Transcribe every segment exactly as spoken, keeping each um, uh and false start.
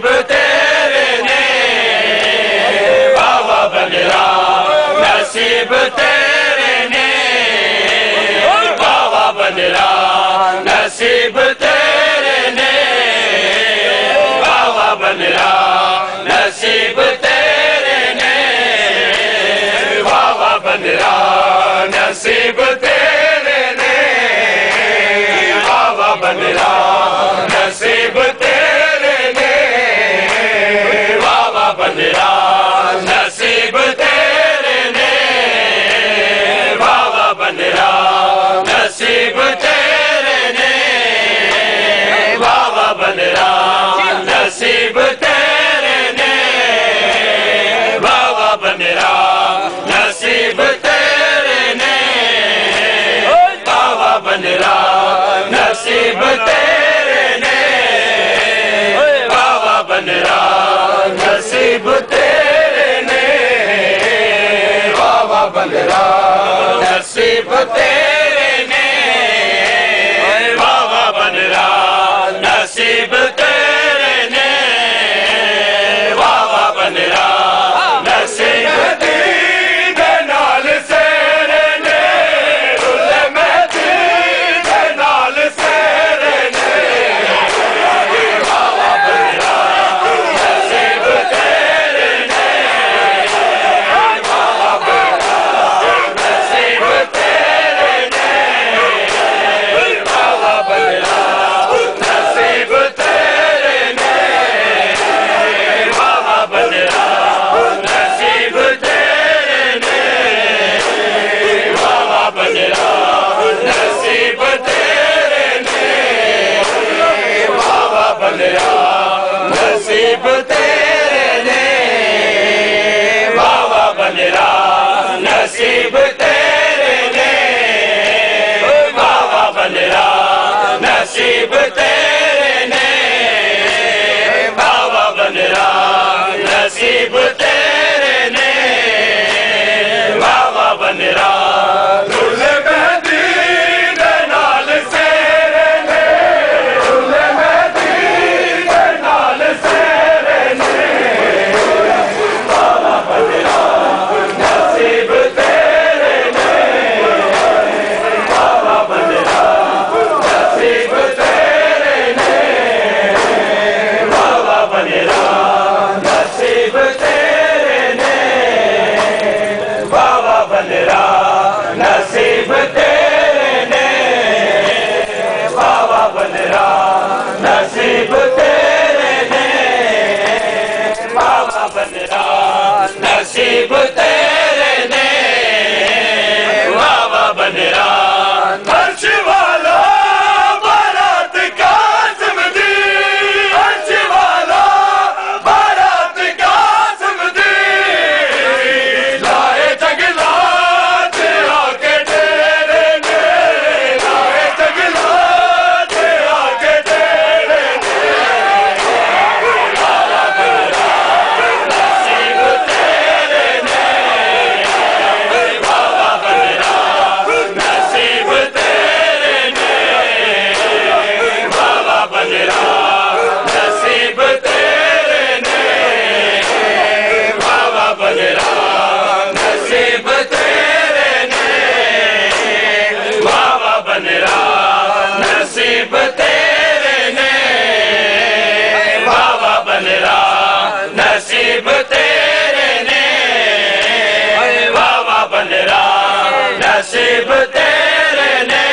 नसीब तेरे ने बाबा बलरा नसीब तेरे ने बाबा बलरा नसीब तेरे ने बाबा बलरा नसीब तेरे ने बाबा बलरा नसीब तेरे ने बाबा बलरा नसीब तेरे ने बाबा बलरा नसीब तेरे ने बाबा बलरा नसीब तेरे ने बाबा बलरा नसीब तेरे ने बाबा बलरा नसीब तेरे ने बाबा बलरा नसीब तेरे ने बाबा बलरा नसीब तेरे ने बाबा बलरा नसीब तेरे ने बाबा बलरा नसीब तेरे ने बाबा बलरा नसीब तेरे नाल सेरे ने रुले मेहदी दे नाल सेरे ने बाबा बलरा नसीब तेरे ने बाबा बलरा नसीब तेरे ने बाबा बलरा नसीब तेरे ने बाबा बलरा नसीब तेरे ने बाबा बलरा नसीब तेरे ने बाबा बलरा नसीब तेरे ने बाबा बलरा नसीब तेरे ने बाबा बलरा नसीब तेरे ने बाबा बलरा नसीब तेरे ने बाबा बलरा रुले मेहदी दे नाल सेरे ने रुले मेहदी दे नाल सेरे ने बाबा बलरा नसीब तेरे ने बाबा बलरा नसीब तेरे ने बाबा बलरा नसीब तेरे ने बाबा बलरा नसीब तेरे ने बाबा बलरा नसीब तेरे ने बाबा बलरा नसीब तेरे ने बाबा बलरा अर्श वाला बारात कासिम दी अर्श वाला बारात कासिम दी लाए जगला ते आके तेरे ने लाए जगला ते आके तेरे ने बाबा बलरा नसीब तेरे ने बाबा बलरा नसीब तेरे ने बाबा बलरा नसीब तेरे ने बाबा बलरा नसीब तेरे ने बाबा बलरा नसीब तेरे ने बाबा बलरा नसीब तेरे ने बाबा बलरा नसीब तेरे ने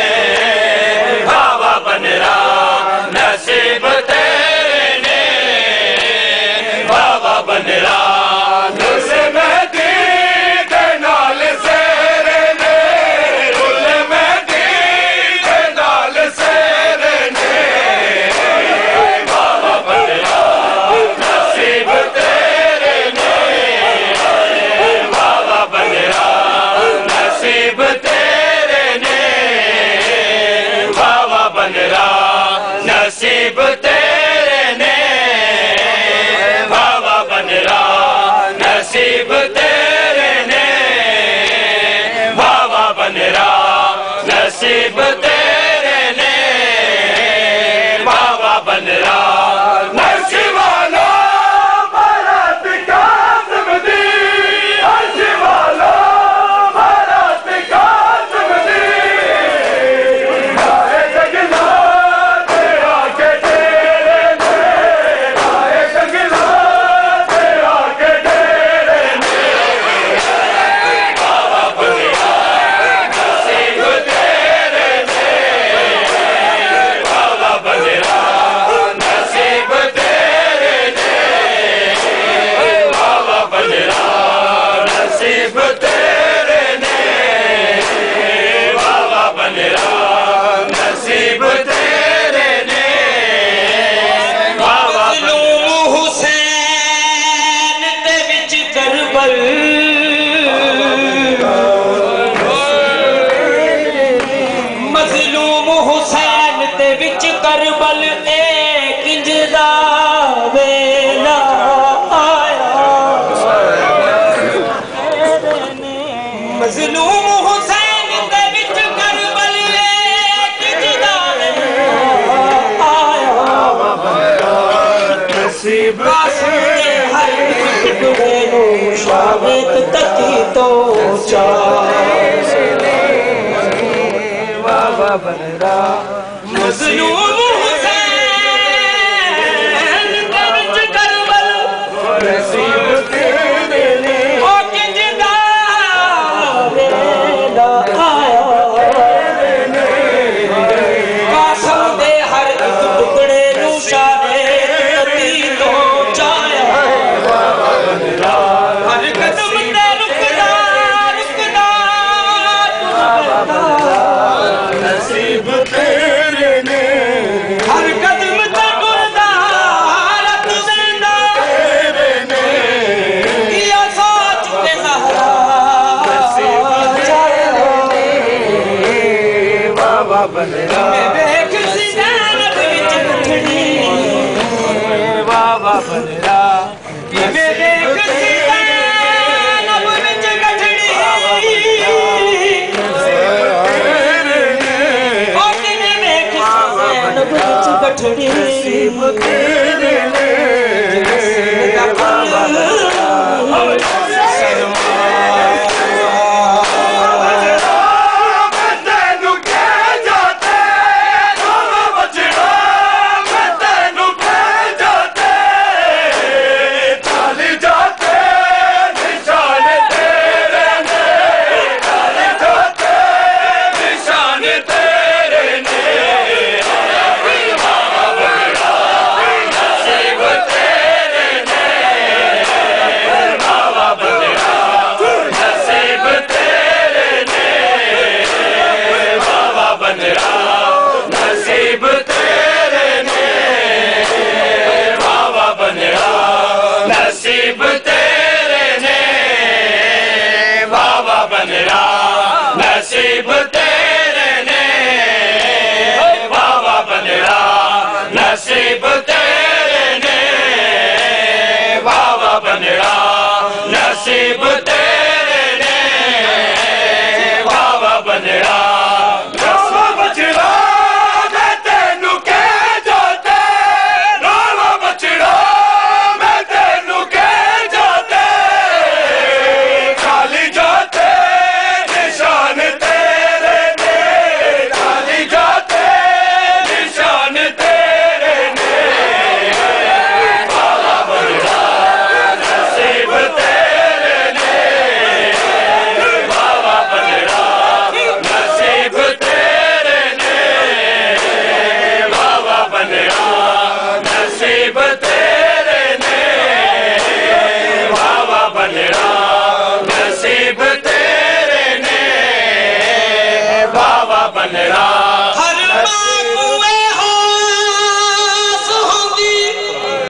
बाबा बलरा नसीब तेरे ने बाबा बलरा रुले मेहदी दे नाल सेरे ने रुले मेहदी दे नाल सेरे ने बाबा बलरा नसीब तेरे ने बाबा बलरा नसीब तेरे ने बाबा बलरा नसीब तेरे ने बाबा बलरा नसीब तेरे ने बाबा बलरा नसीब तेरे ने बाबा बलरा नसीब हुसैन ते विच करबल ए किंजदा वेला आया मजलूम हुसैन ते विच करबल ए किंजदा वेला आया नसीब कासिम हर टुकड़े नो शावेत तकी तो बाबा बनरा मजलूम हुसैन दे विच करबल नसीब तेरे ने ओ किंजदा वेला आया कासम दे हर एक टुकड़े नू शावेत तकी तो चाया हर कदम ते रुकदा रुकदा नसीब तेरे ने हर कदम ते टुरदा रत जिंदा तेरे ने किया सोच के ज़हरा नसीब तेरे ने बाबा बनरा देख ज़ैनब विच गठड़ी बाबा बनरा मैं देख ज़ैनब विच गठड़ी ओ किने देख ज़ैनब विच गठड़ी नसीब तेरे ने नसीब तेरे ने बाबा बनरा नसीब तेरे ने बाबा बनरा नसीब तेरे ने बाबा बनरा बाबा बचड़ा मैं तेनू कह जाते बाबा बचड़ा मैं तेनू कह जाते खाली जाते निशान तेरे ने खाली जाते निशान तेरे ने बाबा बनरा नसीब तेरे ने बाबा बनरा नसीब तेरे ने बाबा बनरा नसीब तेरे ने बाबा बनरा नसीब तेरे ने बाबा बनरा